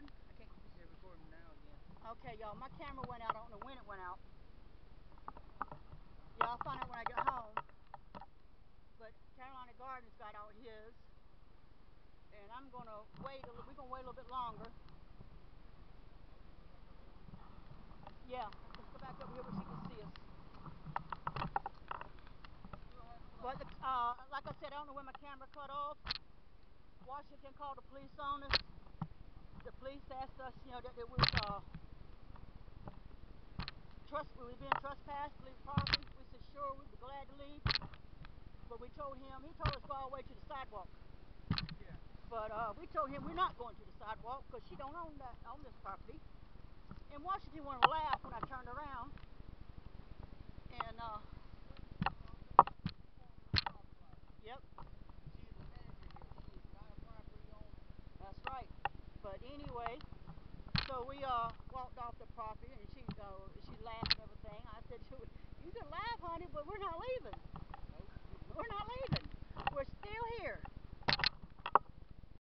recording? Yeah, recording now again. Okay, y'all, my camera went out. I don't know when it went out. Yeah, I'll find out when I get home. But Carolina Gardens got out his. And I'm going to wait, we're going to wait a little bit longer. Yeah, let's go back over here where she can see us. But, like I said, I don't know when my camera cut off. Washington called the police on us. The police asked us, that it was, we were being trespassed, leave property. We said, sure, we'd be glad to leave. But we told him, he told us to go all the way to the sidewalk. Yeah. But we told him we're not going to the sidewalk because she don't own this property. And Washington wanted to laugh when I turned around. And yep. She is the manager here. She is not a property owner. That's right. But anyway, so we walked off the property and she laughed and everything. I said, you can laugh, honey, but we're not leaving. Nope. We're not leaving.